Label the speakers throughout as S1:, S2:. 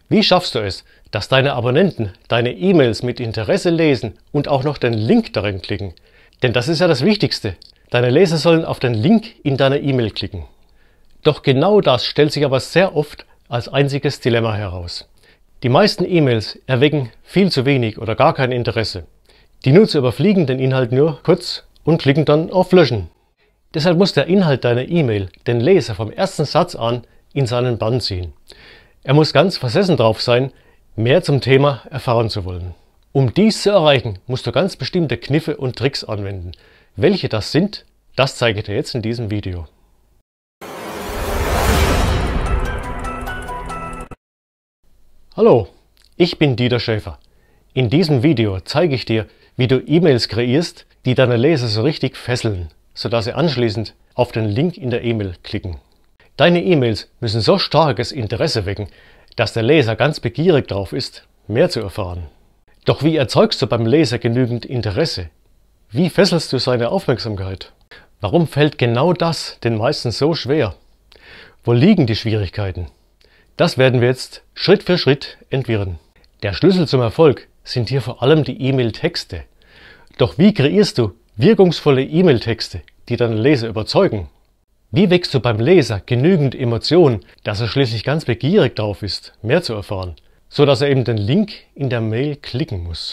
S1: Wie schaffst du es, dass deine Abonnenten deine E-Mails mit Interesse lesen und auch noch den Link darin klicken? Denn das ist ja das Wichtigste. Deine Leser sollen auf den Link in deiner E-Mail klicken. Doch genau das stellt sich aber sehr oft als einziges Dilemma heraus. Die meisten E-Mails erwecken viel zu wenig oder gar kein Interesse. Die Nutzer überfliegen den Inhalt nur kurz und klicken dann auf Löschen. Deshalb muss der Inhalt deiner E-Mail den Leser vom ersten Satz an in seinen Bann ziehen. Er muss ganz versessen drauf sein, mehr zum Thema erfahren zu wollen. Um dies zu erreichen, musst du ganz bestimmte Kniffe und Tricks anwenden. Welche das sind, das zeige ich dir jetzt in diesem Video. Hallo, ich bin Dieter Schäfer. In diesem Video zeige ich dir, wie du E-Mails kreierst, die deine Leser so richtig fesseln, sodass sie anschließend auf den Link in der E-Mail klicken. Deine E-Mails müssen so starkes Interesse wecken, dass der Leser ganz begierig darauf ist, mehr zu erfahren. Doch wie erzeugst du beim Leser genügend Interesse? Wie fesselst du seine Aufmerksamkeit? Warum fällt genau das den meisten so schwer? Wo liegen die Schwierigkeiten? Das werden wir jetzt Schritt für Schritt entwirren. Der Schlüssel zum Erfolg sind hier vor allem die E-Mail-Texte. Doch wie kreierst du wirkungsvolle E-Mail-Texte, die deine Leser überzeugen? Wie wächst du beim Leser genügend Emotion, dass er schließlich ganz begierig darauf ist, mehr zu erfahren, so dass er eben den Link in der Mail klicken muss?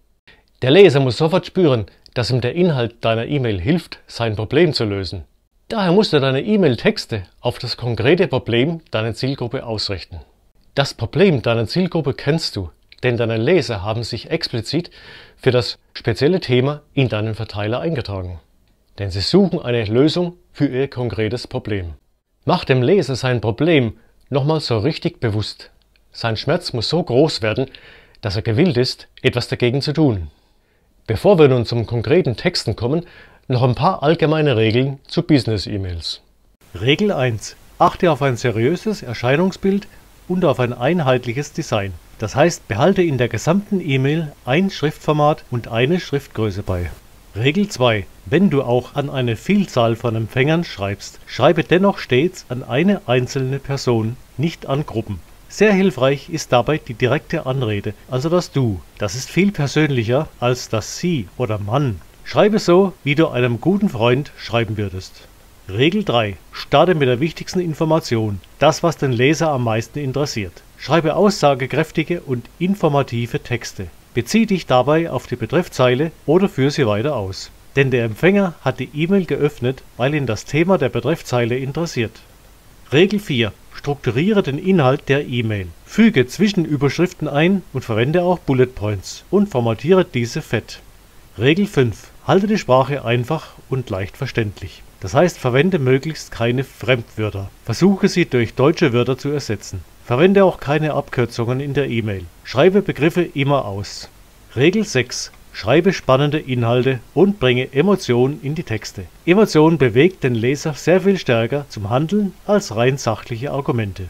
S1: Der Leser muss sofort spüren, dass ihm der Inhalt deiner E-Mail hilft, sein Problem zu lösen. Daher musst du deine E-Mail-Texte auf das konkrete Problem deiner Zielgruppe ausrichten. Das Problem deiner Zielgruppe kennst du, denn deine Leser haben sich explizit für das spezielle Thema in deinen Verteiler eingetragen. Denn sie suchen eine Lösung für ihr konkretes Problem. Mach dem Leser sein Problem nochmal so richtig bewusst. Sein Schmerz muss so groß werden, dass er gewillt ist, etwas dagegen zu tun. Bevor wir nun zum konkreten Texten kommen, noch ein paar allgemeine Regeln zu Business-E-Mails. Regel 1. Achte auf ein seriöses Erscheinungsbild und auf ein einheitliches Design. Das heißt, behalte in der gesamten E-Mail ein Schriftformat und eine Schriftgröße bei. Regel 2. Wenn du auch an eine Vielzahl von Empfängern schreibst, schreibe dennoch stets an eine einzelne Person, nicht an Gruppen. Sehr hilfreich ist dabei die direkte Anrede, also das Du. Das ist viel persönlicher als das Sie oder Mann. Schreibe so, wie du einem guten Freund schreiben würdest. Regel 3. Starte mit der wichtigsten Information, das was den Leser am meisten interessiert. Schreibe aussagekräftige und informative Texte. Bezieh dich dabei auf die Betreffzeile oder führe sie weiter aus. Denn der Empfänger hat die E-Mail geöffnet, weil ihn das Thema der Betreffzeile interessiert. Regel 4. Strukturiere den Inhalt der E-Mail. Füge Zwischenüberschriften ein und verwende auch Bullet Points und formatiere diese fett. Regel 5. Halte die Sprache einfach und leicht verständlich. Das heißt, verwende möglichst keine Fremdwörter. Versuche sie durch deutsche Wörter zu ersetzen. Verwende auch keine Abkürzungen in der E-Mail. Schreibe Begriffe immer aus. Regel 6. Schreibe spannende Inhalte und bringe Emotionen in die Texte. Emotion bewegt den Leser sehr viel stärker zum Handeln als rein sachliche Argumente.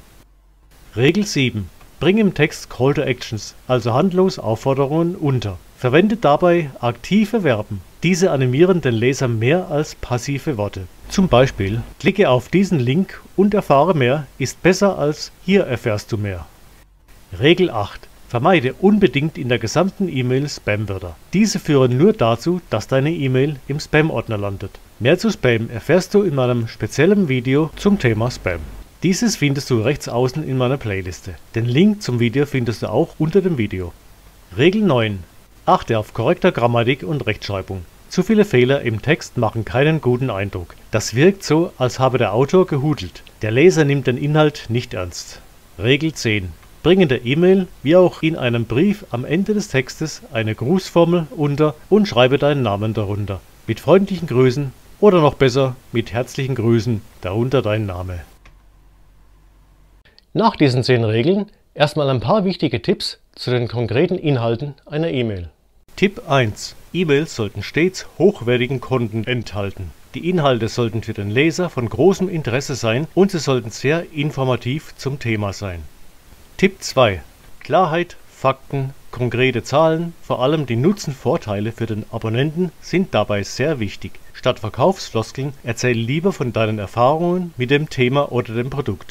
S1: Regel 7. Bring im Text Call to Actions, also Handlungsaufforderungen unter. Verwende dabei aktive Verben. Diese animieren den Leser mehr als passive Worte. Zum Beispiel, klicke auf diesen Link und erfahre mehr ist besser als hier erfährst du mehr. Regel 8. Vermeide unbedingt in der gesamten E-Mail Spam-Wörter. Diese führen nur dazu, dass deine E-Mail im Spam-Ordner landet. Mehr zu Spam erfährst du in meinem speziellen Video zum Thema Spam. Dieses findest du rechts außen in meiner Playliste. Den Link zum Video findest du auch unter dem Video. Regel 9. Achte auf korrekte Grammatik und Rechtschreibung. Zu viele Fehler im Text machen keinen guten Eindruck. Das wirkt so, als habe der Autor gehudelt. Der Leser nimmt den Inhalt nicht ernst. Regel 10. Bring in der E-Mail wie auch in einem Brief am Ende des Textes eine Grußformel unter und schreibe deinen Namen darunter. Mit freundlichen Grüßen oder noch besser mit herzlichen Grüßen, darunter dein Name. Nach diesen 10 Regeln erstmal ein paar wichtige Tipps zu den konkreten Inhalten einer E-Mail. Tipp 1. E-Mails sollten stets hochwertigen Content enthalten. Die Inhalte sollten für den Leser von großem Interesse sein und sie sollten sehr informativ zum Thema sein. Tipp 2. Klarheit, Fakten, konkrete Zahlen, vor allem die Nutzen-Vorteile für den Abonnenten sind dabei sehr wichtig. Statt Verkaufsfloskeln erzähl lieber von deinen Erfahrungen mit dem Thema oder dem Produkt.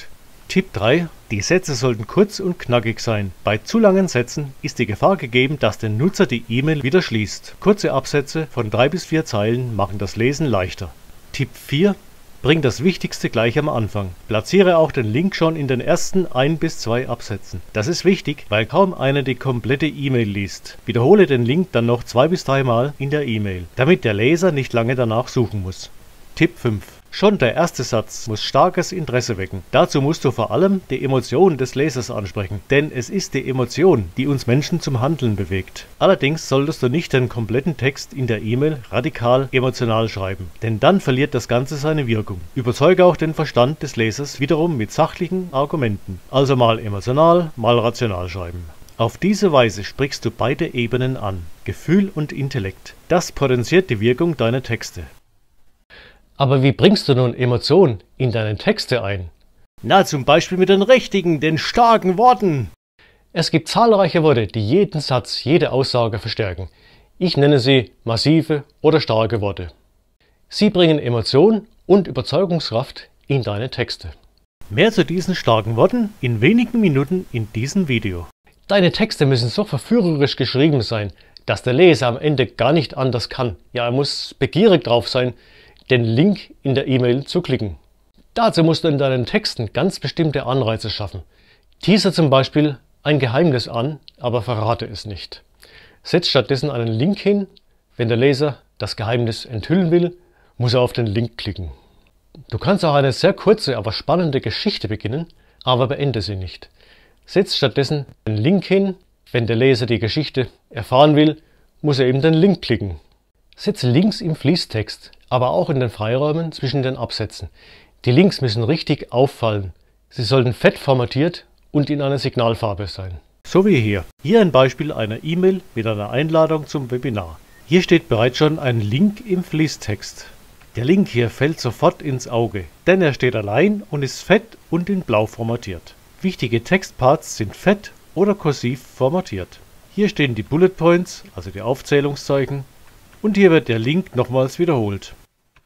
S1: Tipp 3. Die Sätze sollten kurz und knackig sein. Bei zu langen Sätzen ist die Gefahr gegeben, dass der Nutzer die E-Mail wieder schließt. Kurze Absätze von 3 bis 4 Zeilen machen das Lesen leichter. Tipp 4. Bring das Wichtigste gleich am Anfang. Platziere auch den Link schon in den ersten 1 bis 2 Absätzen. Das ist wichtig, weil kaum einer die komplette E-Mail liest. Wiederhole den Link dann noch 2 bis 3 Mal in der E-Mail, damit der Leser nicht lange danach suchen muss. Tipp 5. Schon der erste Satz muss starkes Interesse wecken. Dazu musst du vor allem die Emotion des Lesers ansprechen, denn es ist die Emotion, die uns Menschen zum Handeln bewegt. Allerdings solltest du nicht den kompletten Text in der E-Mail radikal emotional schreiben, denn dann verliert das Ganze seine Wirkung. Überzeuge auch den Verstand des Lesers wiederum mit sachlichen Argumenten, also mal emotional, mal rational schreiben. Auf diese Weise sprichst du beide Ebenen an, Gefühl und Intellekt. Das potenziert die Wirkung deiner Texte. Aber wie bringst du nun Emotionen in deine Texte ein? Na, zum Beispiel mit den starken Worten. Es gibt zahlreiche Worte, die jeden Satz, jede Aussage verstärken. Ich nenne sie massive oder starke Worte. Sie bringen Emotion und Überzeugungskraft in deine Texte. Mehr zu diesen starken Worten in wenigen Minuten in diesem Video. Deine Texte müssen so verführerisch geschrieben sein, dass der Leser am Ende gar nicht anders kann. Ja, er muss begierig drauf sein, den Link in der E-Mail zu klicken. Dazu musst du in deinen Texten ganz bestimmte Anreize schaffen. Teaser zum Beispiel ein Geheimnis an, aber verrate es nicht. Setz stattdessen einen Link hin. Wenn der Leser das Geheimnis enthüllen will, muss er auf den Link klicken. Du kannst auch eine sehr kurze, aber spannende Geschichte beginnen, aber beende sie nicht. Setz stattdessen einen Link hin. Wenn der Leser die Geschichte erfahren will, muss er eben den Link klicken. Setze Links im Fließtext, aber auch in den Freiräumen zwischen den Absätzen. Die Links müssen richtig auffallen. Sie sollten fett formatiert und in einer Signalfarbe sein. So wie hier. Hier ein Beispiel einer E-Mail mit einer Einladung zum Webinar. Hier steht bereits schon ein Link im Fließtext. Der Link hier fällt sofort ins Auge, denn er steht allein und ist fett und in blau formatiert. Wichtige Textparts sind fett oder kursiv formatiert. Hier stehen die Bullet Points, also die Aufzählungszeichen, und hier wird der Link nochmals wiederholt.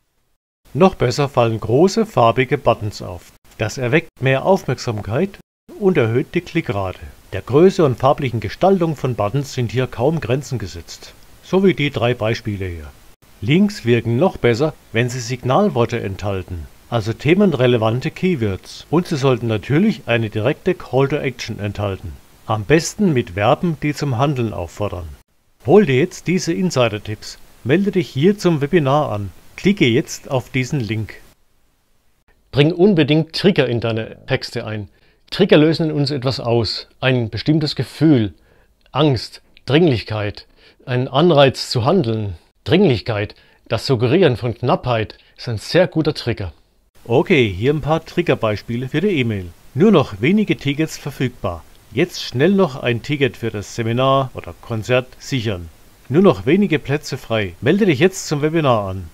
S1: Noch besser fallen große farbige Buttons auf. Das erweckt mehr Aufmerksamkeit und erhöht die Klickrate. Der Größe und farblichen Gestaltung von Buttons sind hier kaum Grenzen gesetzt. So wie die 3 Beispiele hier. Links wirken noch besser, wenn sie Signalworte enthalten, also themenrelevante Keywords. Und sie sollten natürlich eine direkte Call to Action enthalten. Am besten mit Verben, die zum Handeln auffordern. Hol dir jetzt diese Insider-Tipps. Melde dich hier zum Webinar an. Klicke jetzt auf diesen Link. Bring unbedingt Trigger in deine Texte ein. Trigger lösen in uns etwas aus. Ein bestimmtes Gefühl, Angst, Dringlichkeit, einen Anreiz zu handeln. Dringlichkeit, das Suggerieren von Knappheit ist ein sehr guter Trigger. Okay, hier ein paar Triggerbeispiele für die E-Mail. Nur noch wenige Tickets verfügbar. Jetzt schnell noch ein Ticket für das Seminar oder Konzert sichern. Nur noch wenige Plätze frei. Melde dich jetzt zum Webinar an.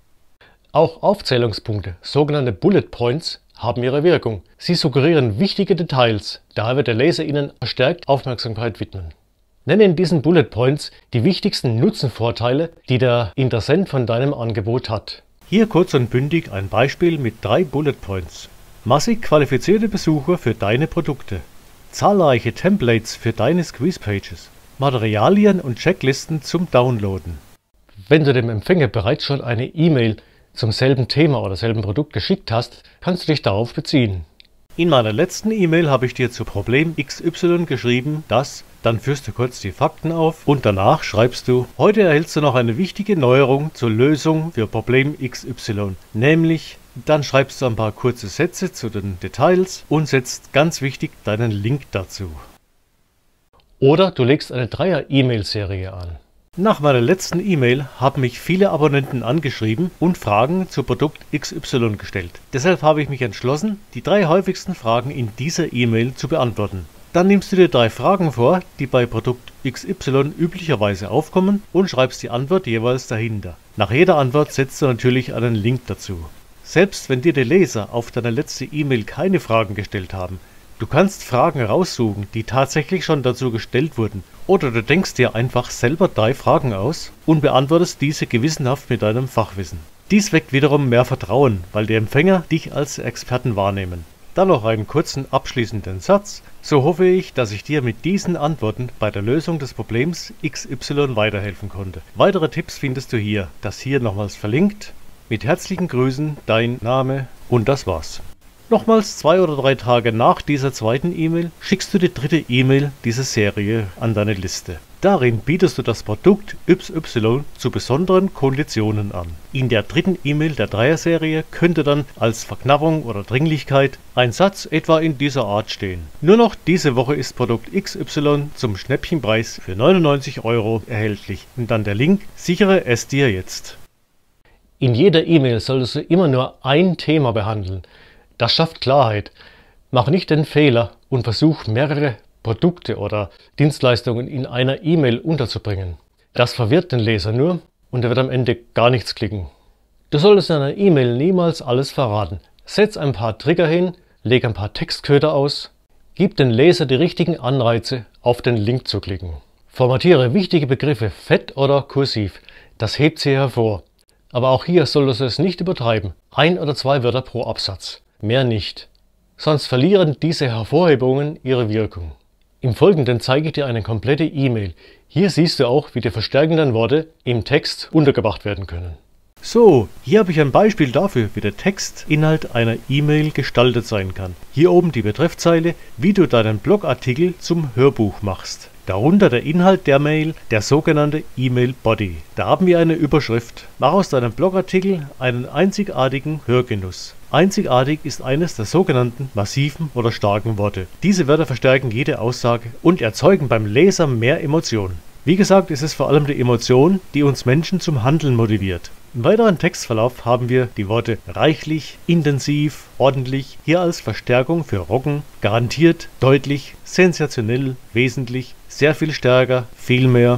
S1: Auch Aufzählungspunkte, sogenannte Bullet Points, haben ihre Wirkung. Sie suggerieren wichtige Details, daher wird der Leser ihnen verstärkt Aufmerksamkeit widmen. Nenne in diesen Bullet Points die wichtigsten Nutzenvorteile, die der Interessent von deinem Angebot hat. Hier kurz und bündig ein Beispiel mit 3 Bullet Points. Massig qualifizierte Besucher für deine Produkte. Zahlreiche Templates für deine Squeeze-Pages. Materialien und Checklisten zum Downloaden. Wenn du dem Empfänger bereits schon eine E-Mail zum selben Thema oder selben Produkt geschickt hast, kannst du dich darauf beziehen. In meiner letzten E-Mail habe ich dir zu Problem XY geschrieben, dann führst du kurz die Fakten auf und danach schreibst du, heute erhältst du noch eine wichtige Neuerung zur Lösung für Problem XY, nämlich, dann schreibst du ein paar kurze Sätze zu den Details und setzt ganz wichtig deinen Link dazu. Oder du legst eine 3er-E-Mail-Serie an. Nach meiner letzten E-Mail haben mich viele Abonnenten angeschrieben und Fragen zu Produkt XY gestellt. Deshalb habe ich mich entschlossen, die 3 häufigsten Fragen in dieser E-Mail zu beantworten. Dann nimmst du dir 3 Fragen vor, die bei Produkt XY üblicherweise aufkommen und schreibst die Antwort jeweils dahinter. Nach jeder Antwort setzt du natürlich einen Link dazu. Selbst wenn dir die Leser auf deine letzte E-Mail keine Fragen gestellt haben, du kannst Fragen raussuchen, die tatsächlich schon dazu gestellt wurden. Oder du denkst dir einfach selber 3 Fragen aus und beantwortest diese gewissenhaft mit deinem Fachwissen. Dies weckt wiederum mehr Vertrauen, weil die Empfänger dich als Experten wahrnehmen. Dann noch einen kurzen abschließenden Satz. So hoffe ich, dass ich dir mit diesen Antworten bei der Lösung des Problems XY weiterhelfen konnte. Weitere Tipps findest du hier. Das hier nochmals verlinkt. Mit herzlichen Grüßen, dein Name und das war's. Nochmals 2 oder 3 Tage nach dieser zweiten E-Mail schickst du die dritte E-Mail dieser Serie an deine Liste. Darin bietest du das Produkt XY zu besonderen Konditionen an. In der dritten E-Mail der Dreier-Serie könnte dann als Verknappung oder Dringlichkeit ein Satz etwa in dieser Art stehen. Nur noch diese Woche ist Produkt XY zum Schnäppchenpreis für 99 € erhältlich. Und dann der Link, sichere es dir jetzt. In jeder E-Mail solltest du immer nur ein Thema behandeln. Das schafft Klarheit. Mach nicht den Fehler und versuch mehrere Produkte oder Dienstleistungen in einer E-Mail unterzubringen. Das verwirrt den Leser nur und er wird am Ende gar nichts klicken. Du solltest in einer E-Mail niemals alles verraten. Setz ein paar Trigger hin, leg ein paar Textköder aus, gib den Leser die richtigen Anreize, auf den Link zu klicken. Formatiere wichtige Begriffe fett oder kursiv, das hebt sie hervor. Aber auch hier solltest du es nicht übertreiben. 1 oder 2 Wörter pro Absatz, mehr nicht. Sonst verlieren diese Hervorhebungen ihre Wirkung. Im Folgenden zeige ich dir eine komplette E-Mail. Hier siehst du auch, wie die verstärkenden Worte im Text untergebracht werden können. So, hier habe ich ein Beispiel dafür, wie der Textinhalt einer E-Mail gestaltet sein kann. Hier oben die Betreffzeile, wie du deinen Blogartikel zum Hörbuch machst. Darunter der Inhalt der Mail, der sogenannte E-Mail-Body. Da haben wir eine Überschrift. Mach aus deinem Blogartikel einen einzigartigen Hörgenuss. Einzigartig ist eines der sogenannten massiven oder starken Worte. Diese Wörter verstärken jede Aussage und erzeugen beim Leser mehr Emotionen. Wie gesagt, ist es vor allem die Emotion, die uns Menschen zum Handeln motiviert. Im weiteren Textverlauf haben wir die Worte reichlich, intensiv, ordentlich, hier als Verstärkung für Roggen, garantiert, deutlich, sensationell, wesentlich, sehr viel stärker, viel mehr,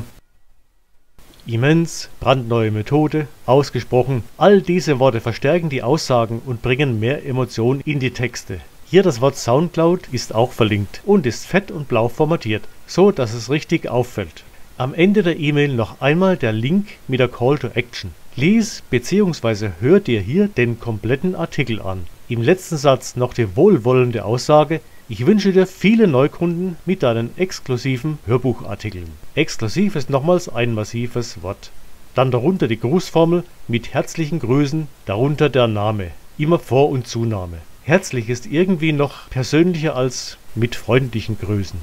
S1: immens, brandneue Methode, ausgesprochen. All diese Worte verstärken die Aussagen und bringen mehr Emotionen in die Texte. Hier das Wort Soundcloud ist auch verlinkt und ist fett und blau formatiert, so dass es richtig auffällt. Am Ende der E-Mail noch einmal der Link mit der Call to Action. Lies bzw. hör dir hier den kompletten Artikel an. Im letzten Satz noch die wohlwollende Aussage: Ich wünsche dir viele Neukunden mit deinen exklusiven Hörbuchartikeln. Exklusiv ist nochmals ein massives Wort. Dann darunter die Grußformel mit herzlichen Grüßen, darunter der Name. Immer Vor- und Zunahme. Herzlich ist irgendwie noch persönlicher als mit freundlichen Grüßen.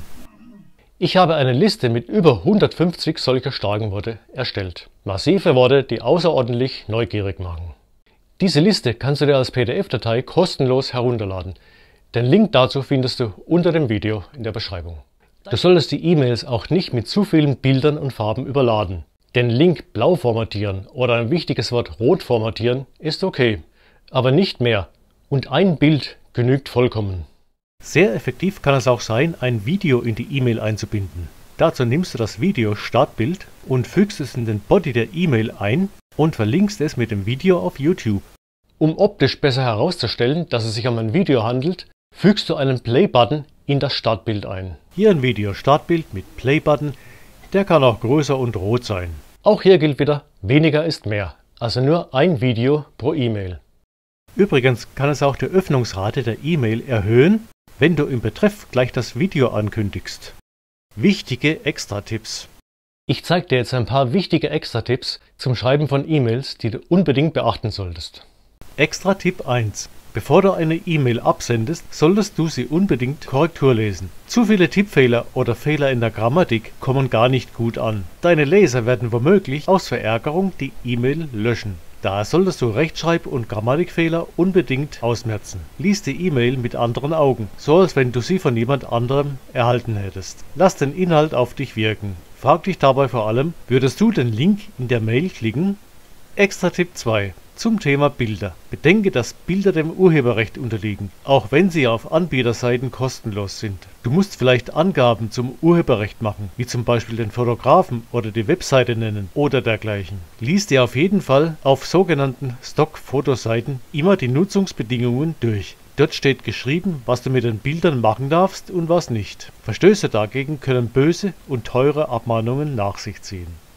S1: Ich habe eine Liste mit über 150 solcher starken Worte erstellt. Massive Worte, die außerordentlich neugierig machen. Diese Liste kannst du dir als PDF-Datei kostenlos herunterladen. Den Link dazu findest du unter dem Video in der Beschreibung. Du solltest die E-Mails auch nicht mit zu vielen Bildern und Farben überladen. Den Link blau formatieren oder ein wichtiges Wort rot formatieren ist okay, aber nicht mehr. Und ein Bild genügt vollkommen. Sehr effektiv kann es auch sein, ein Video in die E-Mail einzubinden. Dazu nimmst du das Video-Startbild und fügst es in den Body der E-Mail ein und verlinkst es mit dem Video auf YouTube. Um optisch besser herauszustellen, dass es sich um ein Video handelt, fügst du einen Play-Button in das Startbild ein. Hier ein Video-Startbild mit Play-Button, der kann auch größer und rot sein. Auch hier gilt wieder, weniger ist mehr, also nur ein Video pro E-Mail. Übrigens kann es auch die Öffnungsrate der E-Mail erhöhen, wenn du im Betreff gleich das Video ankündigst. Wichtige Extra-Tipps. Ich zeige dir jetzt ein paar wichtige Extra-Tipps zum Schreiben von E-Mails, die du unbedingt beachten solltest. Extra-Tipp 1. Bevor du eine E-Mail absendest, solltest du sie unbedingt Korrektur lesen. Zu viele Tippfehler oder Fehler in der Grammatik kommen gar nicht gut an. Deine Leser werden womöglich aus Verärgerung die E-Mail löschen. Daher solltest du Rechtschreib- und Grammatikfehler unbedingt ausmerzen. Lies die E-Mail mit anderen Augen, so als wenn du sie von jemand anderem erhalten hättest. Lass den Inhalt auf dich wirken. Frag dich dabei vor allem, würdest du den Link in der Mail klicken? Extra Tipp 2. Zum Thema Bilder. Bedenke, dass Bilder dem Urheberrecht unterliegen, auch wenn sie auf Anbieterseiten kostenlos sind. Du musst vielleicht Angaben zum Urheberrecht machen, wie zum Beispiel den Fotografen oder die Webseite nennen oder dergleichen. Lies dir auf jeden Fall auf sogenannten Stock-Fotoseiten immer die Nutzungsbedingungen durch. Dort steht geschrieben, was du mit den Bildern machen darfst und was nicht. Verstöße dagegen können böse und teure Abmahnungen nach sich ziehen.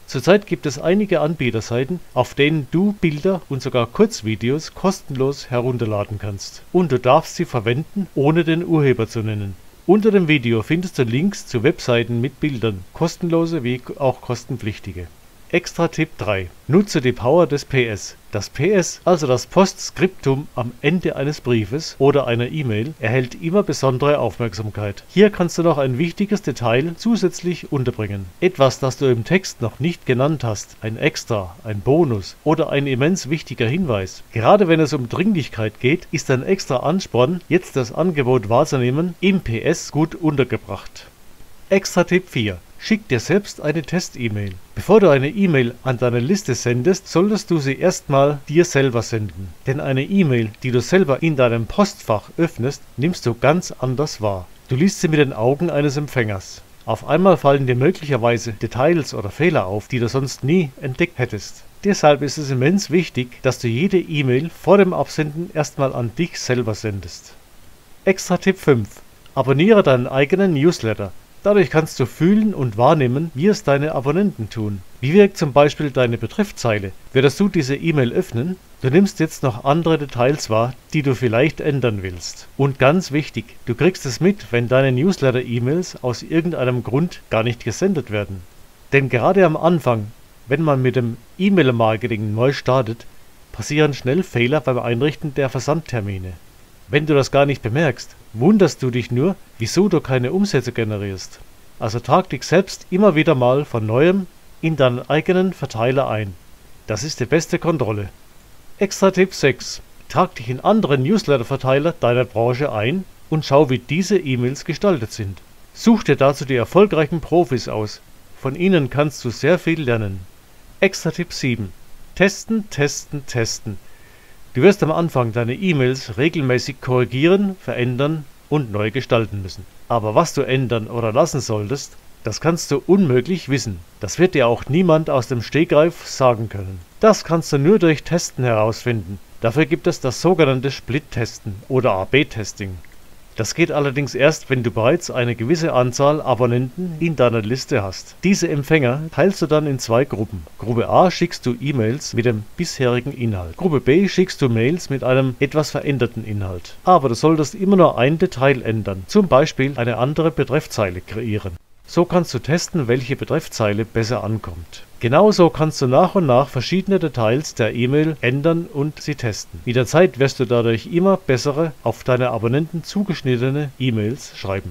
S1: Zurzeit gibt es einige Anbieterseiten, auf denen du Bilder und sogar Kurzvideos kostenlos herunterladen kannst. Und du darfst sie verwenden, ohne den Urheber zu nennen. Unter dem Video findest du Links zu Webseiten mit Bildern, kostenlose wie auch kostenpflichtige. Extra Tipp 3. Nutze die Power des PS. Das PS, also das Postskriptum am Ende eines Briefes oder einer E-Mail, erhält immer besondere Aufmerksamkeit. Hier kannst du noch ein wichtiges Detail zusätzlich unterbringen. Etwas, das du im Text noch nicht genannt hast, ein Extra, ein Bonus oder ein immens wichtiger Hinweis. Gerade wenn es um Dringlichkeit geht, ist ein extra Ansporn, jetzt das Angebot wahrzunehmen, im PS gut untergebracht. Extra Tipp 4. Schick dir selbst eine Test-E-Mail. Bevor du eine E-Mail an deine Liste sendest, solltest du sie erstmal dir selber senden. Denn eine E-Mail, die du selber in deinem Postfach öffnest, nimmst du ganz anders wahr. Du liest sie mit den Augen eines Empfängers. Auf einmal fallen dir möglicherweise Details oder Fehler auf, die du sonst nie entdeckt hättest. Deshalb ist es immens wichtig, dass du jede E-Mail vor dem Absenden erstmal an dich selber sendest. Extra Tipp 5. Abonniere deinen eigenen Newsletter. Dadurch kannst du fühlen und wahrnehmen, wie es deine Abonnenten tun. Wie wirkt zum Beispiel deine Betreffzeile? Würdest du diese E-Mail öffnen? Du nimmst jetzt noch andere Details wahr, die du vielleicht ändern willst. Und ganz wichtig, du kriegst es mit, wenn deine Newsletter-E-Mails aus irgendeinem Grund gar nicht gesendet werden. Denn gerade am Anfang, wenn man mit dem E-Mail-Marketing neu startet, passieren schnell Fehler beim Einrichten der Versandtermine. Wenn du das gar nicht bemerkst, wunderst du dich nur, wieso du keine Umsätze generierst. Also trag dich selbst immer wieder mal von Neuem in deinen eigenen Verteiler ein. Das ist die beste Kontrolle. Extra Tipp 6. Trag dich in andere Newsletter-Verteiler deiner Branche ein und schau, wie diese E-Mails gestaltet sind. Such dir dazu die erfolgreichen Profis aus. Von ihnen kannst du sehr viel lernen. Extra Tipp 7. Testen, testen, testen. Du wirst am Anfang deine E-Mails regelmäßig korrigieren, verändern und neu gestalten müssen. Aber was du ändern oder lassen solltest, das kannst du unmöglich wissen. Das wird dir auch niemand aus dem Stegreif sagen können. Das kannst du nur durch Testen herausfinden. Dafür gibt es das sogenannte Split-Testen oder AB-Testing. Das geht allerdings erst, wenn du bereits eine gewisse Anzahl Abonnenten in deiner Liste hast. Diese Empfänger teilst du dann in zwei Gruppen. Gruppe A schickst du E-Mails mit dem bisherigen Inhalt. Gruppe B schickst du Mails mit einem etwas veränderten Inhalt. Aber du solltest immer nur ein Detail ändern, zum Beispiel eine andere Betreffzeile kreieren. So kannst du testen, welche Betreffzeile besser ankommt. Genauso kannst du nach und nach verschiedene Details der E-Mail ändern und sie testen. Mit der Zeit wirst du dadurch immer bessere, auf deine Abonnenten zugeschnittene E-Mails schreiben.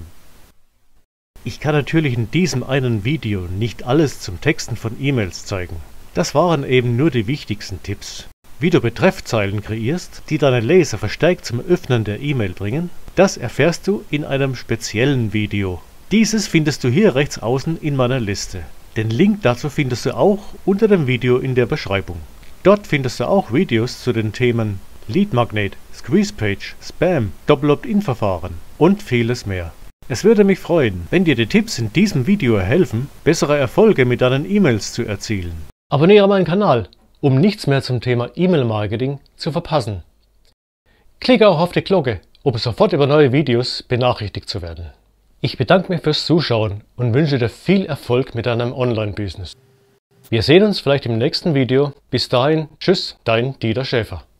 S1: Ich kann natürlich in diesem einen Video nicht alles zum Texten von E-Mails zeigen. Das waren eben nur die wichtigsten Tipps. Wie du Betreffzeilen kreierst, die deine Leser verstärkt zum Öffnen der E-Mail bringen, das erfährst du in einem speziellen Video. Dieses findest du hier rechts außen in meiner Liste. Den Link dazu findest du auch unter dem Video in der Beschreibung. Dort findest du auch Videos zu den Themen Lead Magnet, Squeeze Page, Spam, Doppel-Opt-in-Verfahren und vieles mehr. Es würde mich freuen, wenn dir die Tipps in diesem Video helfen, bessere Erfolge mit deinen E-Mails zu erzielen. Abonniere meinen Kanal, um nichts mehr zum Thema E-Mail-Marketing zu verpassen. Klicke auch auf die Glocke, um sofort über neue Videos benachrichtigt zu werden. Ich bedanke mich fürs Zuschauen und wünsche dir viel Erfolg mit deinem Online-Business. Wir sehen uns vielleicht im nächsten Video. Bis dahin, tschüss, dein Dieter Schäfer.